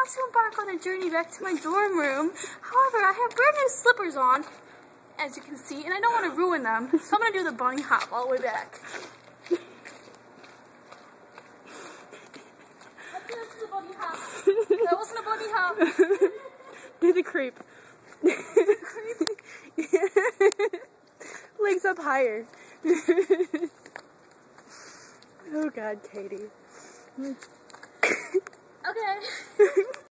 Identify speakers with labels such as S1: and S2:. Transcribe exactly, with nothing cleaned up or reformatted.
S1: about to embark on a journey back to my dorm room. However, I have brand new slippers on, as you can see, and I don't want to ruin them, so I'm going to do the bunny hop all the way back. Let's do this as a bunny hop. That wasn't a bunny hop.
S2: Do the creep. Legs up higher. Oh God, Katie.
S1: Okay.